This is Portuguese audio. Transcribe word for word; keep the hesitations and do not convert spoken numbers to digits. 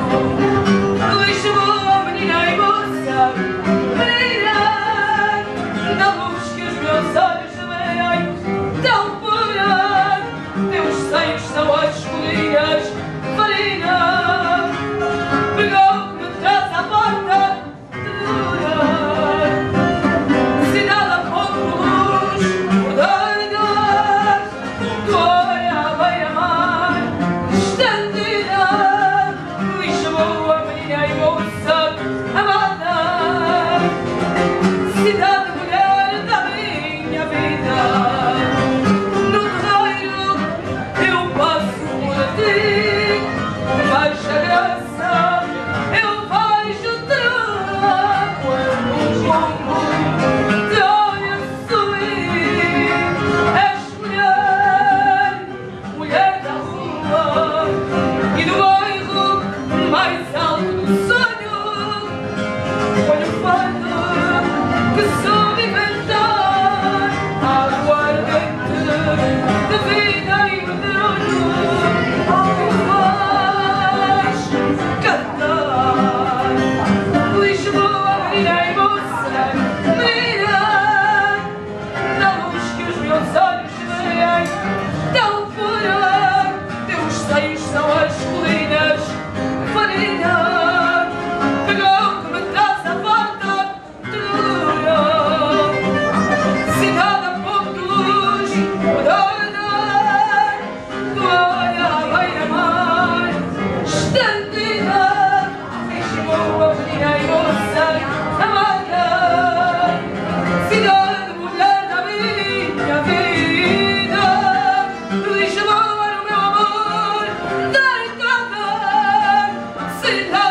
Lisboa, menina e moça, brilhar na luz que os meus olhos veem tão pura. Teus seios são as colinas, farina, pegou que me traz à porta de durar. Cidade a pouco luz, bordeira, toalha à beira-mar, estendida. Lisboa, menina e moça, amada, cidade mulher da minha vida. No terreiro eu passo por ti, vejo a graça, eu vejo ternura quando o pombo te olha sorrir. És mulher, mulher da rua e do bairro mais alto do sonho. Olha o fado que soube inventar aguardente de vida e medronho, que faz cantar. Lisboa, menina e moça, menina, na luz que os meus olhos veem tão pura. Teus seios são as colinas, farina, pegou que me traz à porta de dura. Cidade a pouco de luz, moderna, toalha à beira-mar, estendida. Lisboa, menina e moça, amada, cidade mulher da minha vida. Lisboa, no meu amor, deitada, cidade